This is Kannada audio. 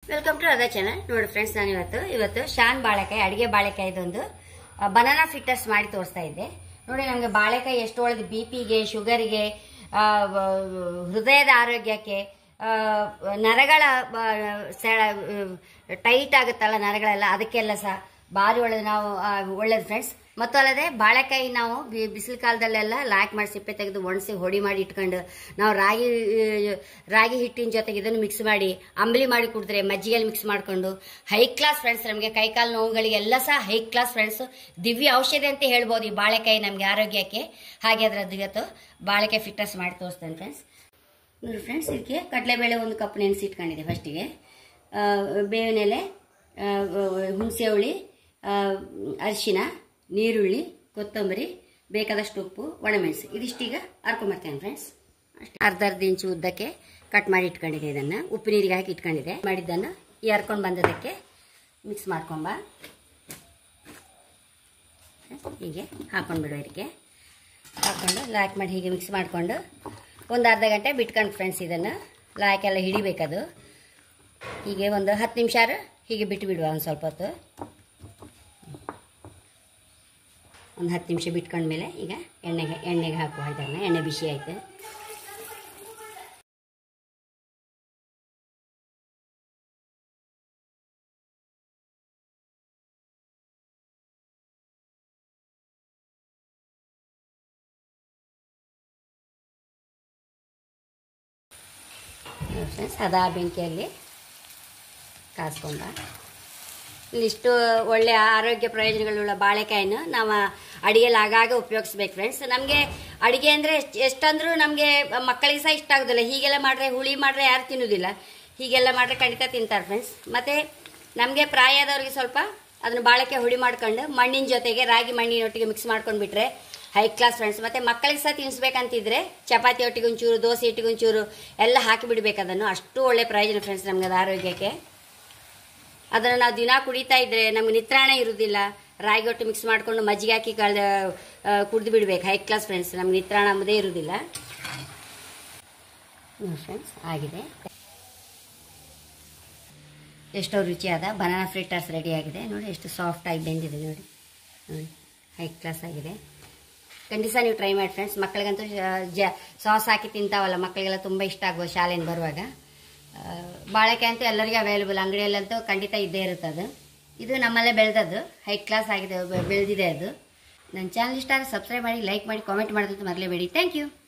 Welcome to other channel. ನೋಡಿ ಫ್ರೆಂಡ್ಸ್, ನಾನು ಇವತ್ತು ಶಾನ್ ಬಾಳೆಕಾಯಿ, ಅಡಿಗೆ ಬಾಳೆಕಾಯಿದೊಂದು ಬನಾನಾ ಫಿಟ್ಟರ್ಸ್ ಮಾಡಿ ತೋರಿಸ್ತಾ ಇದ್ದೆ. ನೋಡಿ, ನಮಗೆ ಬಾಳೆಕಾಯಿ ಎಷ್ಟು ಒಳ್ಳೆದು BP ಗೆ, ಶುಗರ್ಗೆ, ಹೃದಯದ ಆರೋಗ್ಯಕ್ಕೆ, ನರಗಳ ಟೈಟ್ ಆಗುತ್ತಲ್ಲ ನರಗಳೆಲ್ಲ, ಅದಕ್ಕೆಲ್ಲ ಸಹ ಭಾರಿ ಒಳ್ಳೇದು. ನಾವು ಒಳ್ಳೇದು ಫ್ರೆಂಡ್ಸ್. ಮತ್ತು ಅಲ್ಲದೆ ಬಾಳೆಕಾಯಿ ನಾವು ಬಿಸಿಲು ಕಾಲದಲ್ಲೆಲ್ಲ ಲಾಕ್ ಮಾಡಿ ಸಿಪ್ಪೆ ತೆಗೆದು ಒಣಸಿ ಹೊಡಿ ಮಾಡಿ ಇಟ್ಕೊಂಡು ನಾವು ರಾಗಿ ಹಿಟ್ಟಿನ ಜೊತೆಗೆ ಇದನ್ನು ಮಿಕ್ಸ್ ಮಾಡಿ ಅಂಬಲಿ ಮಾಡಿ ಕುಡಿದ್ರೆ, ಮಜ್ಜಿಗೆಯಲ್ಲಿ ಮಿಕ್ಸ್ ಮಾಡಿಕೊಂಡು ಹೈ ಕ್ಲಾಸ್ ಫ್ರೆಂಡ್ಸ್. ನಮಗೆ ಕೈಕಾಲು ನೋವುಗಳಿಗೆಲ್ಲ ಸಹ ಹೈ ಕ್ಲಾಸ್ ಫ್ರೆಂಡ್ಸ್, ದಿವ್ಯ ಔಷಧಿ ಅಂತ ಹೇಳ್ಬೋದು ಈ ಬಾಳೆಕಾಯಿ ನಮಗೆ ಆರೋಗ್ಯಕ್ಕೆ. ಹಾಗೆ ಅದರದ್ದು ಇವತ್ತು ಬಾಳೆಕಾಯಿ ಫಿಟ್ಟರ್ಸ್ ಮಾಡಿ ತೋರಿಸ್ತೇನೆ ಫ್ರೆಂಡ್ಸ್. ನೋಡಿ ಫ್ರೆಂಡ್ಸ್, ಇದಕ್ಕೆ ಕಡಲೆಬೇಳೆ 1 ಕಪ್ ನೆನೆಸಿ ಇಟ್ಕೊಂಡಿದೆ. ಫಸ್ಟಿಗೆ ಬೇವಿನ ಎಲೆ, ಹುಣಸೆ ಹುಳಿ, ಅರಿಶಿನ, ನೀರುಳ್ಳಿ, ಕೊತ್ತಂಬರಿ, ಬೇಕಾದಷ್ಟು ಉಪ್ಪು, ಒಣಮೆಣಸು, ಇದಿಷ್ಟೀಗ ಹರ್ಕೊಂಬರ್ತೇನೆ ಫ್ರೆಂಡ್ಸ್. ಅಷ್ಟೇ. ಅರ್ಧ ಇಂಚು ಉದ್ದಕ್ಕೆ ಕಟ್ ಮಾಡಿ ಇಟ್ಕೊಂಡಿದೆ. ಇದನ್ನು ಉಪ್ಪು ನೀರಿಗೆ ಹಾಕಿ ಇಟ್ಕೊಂಡಿದೆ. ಮಾಡಿದ್ದನ್ನು ಈ ಹರ್ಕೊಂಡು ಬಂದದಕ್ಕೆ ಮಿಕ್ಸ್ ಮಾಡ್ಕೊಂಬ. ಹೀಗೆ ಹಾಕೊಂಡ್ಬಿಡು. ಇದಕ್ಕೆ ಹಾಕ್ಕೊಂಡು ಲಾಕ್ ಮಾಡಿ ಹೀಗೆ ಮಿಕ್ಸ್ ಮಾಡಿಕೊಂಡು ಒಂದು ಅರ್ಧ ಗಂಟೆ ಬಿಟ್ಕೊಂಡು ಫ್ರೆಂಡ್ಸ್, ಇದನ್ನು ಲಾಕೆಲ್ಲ ಹಿಡಿಬೇಕದು. ಹೀಗೆ ಒಂದು 10 ನಿಮಿಷ ಹೀಗೆ ಬಿಟ್ಟು ಬಿಡುವ. ಒಂದು ಸ್ವಲ್ಪ ಹೊತ್ತು, ಒಂದು 10 ನಿಮಿಷ ಬಿಟ್ಕೊಂಡ್ಮೇಲೆ ಈಗ ಎಣ್ಣೆಗೆ ಹಾಕುವ. ಇದನ್ನು ಎಣ್ಣೆ ಬಿಸಿ ಆಯಿತು. ಫ್ರೆಂಡ್ಸ್, ಅದಾ ಬೆಂಕಿಯಲ್ಲಿ ಕಾಸ್ಕೊಂಡ. ಇಲ್ಲಿಷ್ಟು ಒಳ್ಳೆಯ ಆರೋಗ್ಯ ಪ್ರಯೋಜನಗಳುಳ್ಳ ಬಾಳೆಕಾಯಿನ ನಾವು ಅಡಿಗೆಯಲ್ಲಿ ಆಗಾಗ ಉಪಯೋಗಿಸ್ಬೇಕು ಫ್ರೆಂಡ್ಸ್. ನಮಗೆ ಅಡುಗೆ ಅಂದರೆ ಎಷ್ಟಂದ್ರೂ ನಮಗೆ ಮಕ್ಕಳಿಗೆ ಸಹ ಇಷ್ಟ ಆಗೋದಿಲ್ಲ. ಹೀಗೆಲ್ಲ ಮಾಡಿದ್ರೆ, ಹುಳಿ ಮಾಡಿದ್ರೆ ಯಾರು ತಿನ್ನೋದಿಲ್ಲ. ಹೀಗೆಲ್ಲ ಮಾಡಿದ್ರೆ ಖಂಡಿತ ತಿಂತಾರೆ ಫ್ರೆಂಡ್ಸ್. ಮತ್ತು ನಮಗೆ ಪ್ರಾಯದವ್ರಿಗೆ ಸ್ವಲ್ಪ ಅದನ್ನು ಬಾಳೆಕಾಯಿ ಹುಳಿ ಮಾಡ್ಕೊಂಡು ಮಣ್ಣಿನ ಜೊತೆಗೆ ರಾಗಿ ಮಣ್ಣಿನೊಟ್ಟಿಗೆ ಮಿಕ್ಸ್ ಮಾಡ್ಕೊಂಡು ಬಿಟ್ರೆ ಹೈ ಕ್ಲಾಸ್ ಫ್ರೆಂಡ್ಸ್. ಮತ್ತು ಮಕ್ಕಳಿಗೆ ಸಹ ತಿನ್ನಿಸ್ಬೇಕಂತಿದ್ರೆ ಚಪಾತಿ ಒಟ್ಟಿಗೆ ಒಂಚೂರು, ದೋಸೆ ಒಟ್ಟಿಗೆ ಒಂಚೂರು ಎಲ್ಲ ಹಾಕಿಬಿಡ್ಬೇಕು. ಅದನ್ನು ಅಷ್ಟು ಒಳ್ಳೆ ಪ್ರಯೋಜನ ಫ್ರೆಂಡ್ಸ್ ನಮ್ಗೆ ಅದು ಆರೋಗ್ಯಕ್ಕೆ. ಅದನ್ನು ನಾವು ದಿನ ಕುಡಿತಾ ಇದ್ರೆ ನಮ್ಗೆ ನಿತ್ರಾಣ ಇರುವುದಿಲ್ಲ. ರಾಗಿ ಒಟ್ಟು ಮಿಕ್ಸ್ ಮಾಡಿಕೊಂಡು ಮಜ್ಜಿಗೆ ಹಾಕಿ ಕುಡಿದು ಬಿಡ್ಬೇಕು. ಹೈ ಕ್ಲಾಸ್ ಫ್ರೆಂಡ್ಸ್, ನಮ್ಗೆ ನಿತ್ರಾಣ ಅಂಬುದೇ ಇರುವುದಿಲ್ಲ. ಫ್ರೆಂಡ್ಸ್, ಆಗಿದೆ. ಎಷ್ಟೋ ರುಚಿಯಾದ ಬನಾನಾ ಫ್ರಿಟ್ಟರ್ಸ್ ರೆಡಿ ಆಗಿದೆ. ನೋಡಿ ಎಷ್ಟು ಸಾಫ್ಟಾಗಿ ಬೆಂದಿದೆ. ನೋಡಿ ಹೈ ಕ್ಲಾಸ್ ಆಗಿದೆ. ಖಂಡಿತ ನೀವು ಟ್ರೈ ಮಾಡಿ ಫ್ರೆಂಡ್ಸ್. ಮಕ್ಕಳಿಗಂತೂ ಸಾಸ್ ಹಾಕಿ ತಿಂತಾವಲ್ಲ, ಮಕ್ಕಳಿಗೆಲ್ಲ ತುಂಬ ಇಷ್ಟ ಆಗ್ಬೋದು ಶಾಲೆಯಿಂದ ಬರುವಾಗ. ಬಾಳೆಕಾಯಿ ಅಂತೂ ಎಲ್ಲರಿಗೂ ಅವೈಲೇಬಲ್, ಅಂಗಡಿಯಲ್ಲಂತೂ ಖಂಡಿತ ಇದ್ದೇ ಇರುತ್ತದೆ. ಇದು ನಮ್ಮಲ್ಲೇ ಬೆಳೆದದ್ದು, ಹೈ ಕ್ಲಾಸ್ ಆಗಿದೆ, ಬೆಳೆದಿದೆ ಅದು. ನನ್ನ ಚಾನಲ್ ಇಷ್ಟ ಆದರೆ ಸಬ್ಸ್ಕ್ರೈಬ್ ಮಾಡಿ, ಲೈಕ್ ಮಾಡಿ, ಕಾಮೆಂಟ್ ಮಾಡೋದಂತೂ ಮರಲೇಬೇಡಿ. Thank you.